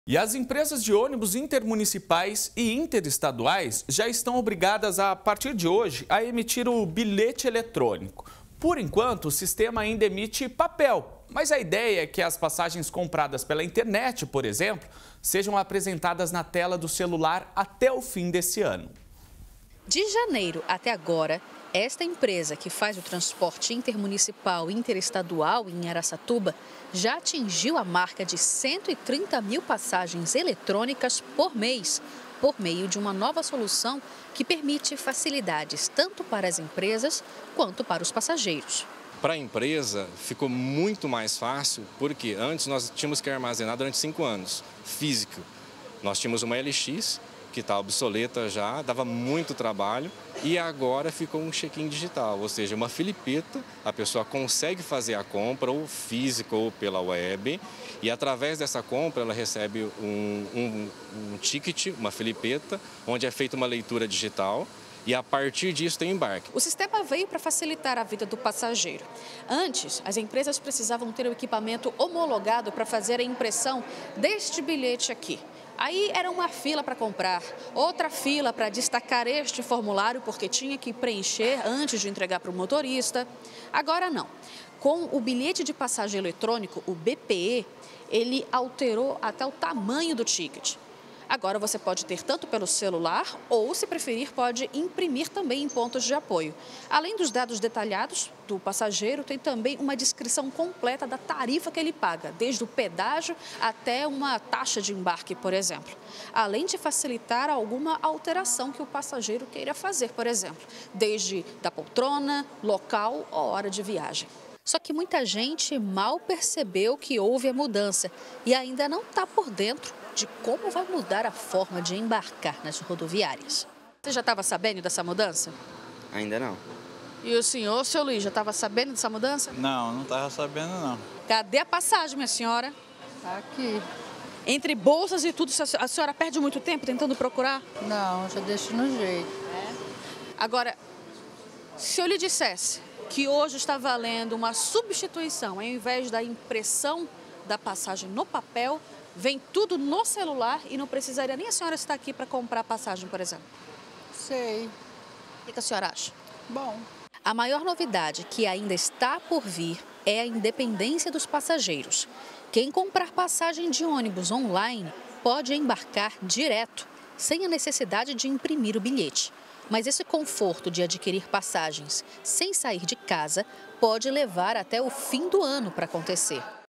E as empresas de ônibus intermunicipais e interestaduais já estão obrigadas, a partir de hoje, a emitir o bilhete eletrônico. Por enquanto, o sistema ainda emite papel, mas a ideia é que as passagens compradas pela internet, por exemplo, sejam apresentadas na tela do celular até o fim desse ano. De janeiro até agora, esta empresa que faz o transporte intermunicipal e interestadual em Araçatuba já atingiu a marca de 130 mil passagens eletrônicas por mês, por meio de uma nova solução que permite facilidades tanto para as empresas quanto para os passageiros. Para a empresa ficou muito mais fácil, porque antes nós tínhamos que armazenar durante 5 anos, físico. Nós tínhamos uma LX, que está obsoleta já, dava muito trabalho, e agora ficou um check-in digital, ou seja, uma filipeta, a pessoa consegue fazer a compra ou física ou pela web, e através dessa compra ela recebe um ticket, uma filipeta, onde é feita uma leitura digital, e a partir disso tem embarque. O sistema veio para facilitar a vida do passageiro. Antes, as empresas precisavam ter o equipamento homologado para fazer a impressão deste bilhete aqui. Aí era uma fila para comprar, outra fila para destacar este formulário, porque tinha que preencher antes de entregar para o motorista. Agora não. Com o bilhete de passagem eletrônico, o BPE, ele alterou até o tamanho do ticket. Agora você pode ter tanto pelo celular ou, se preferir, pode imprimir também em pontos de apoio. Além dos dados detalhados do passageiro, tem também uma descrição completa da tarifa que ele paga, desde o pedágio até uma taxa de embarque, por exemplo. Além de facilitar alguma alteração que o passageiro queira fazer, por exemplo, desde da poltrona, local ou hora de viagem. Só que muita gente mal percebeu que houve a mudança e ainda não está por dentro de como vai mudar a forma de embarcar nas rodoviárias. Você já estava sabendo dessa mudança? Ainda não. E o senhor, seu Luiz, já estava sabendo dessa mudança? Não estava sabendo não. Cadê a passagem, minha senhora? Tá aqui. Entre bolsas e tudo, a senhora perde muito tempo tentando procurar? Não, já deixo no jeito. Agora, se eu lhe dissesse que hoje está valendo uma substituição, ao invés da impressão da passagem no papel, vem tudo no celular e não precisaria nem a senhora estar aqui para comprar a passagem, por exemplo? Sei. O que a senhora acha? Bom. A maior novidade que ainda está por vir é a independência dos passageiros. Quem comprar passagem de ônibus online pode embarcar direto, sem a necessidade de imprimir o bilhete. Mas esse conforto de adquirir passagens sem sair de casa pode levar até o fim do ano para acontecer.